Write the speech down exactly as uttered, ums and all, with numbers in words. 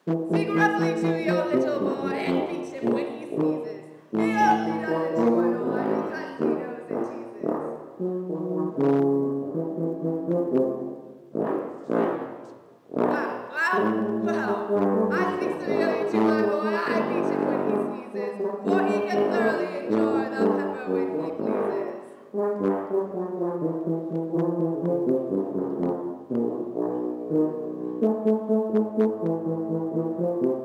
Sing roughly to your little boy and beat him when he sneezes. He only does it to annoy because he knows it teases. Wow, wow, well, I speak severely to my boy, I beat him when he sneezes, for he can thoroughly enjoy the pepper when he pleases.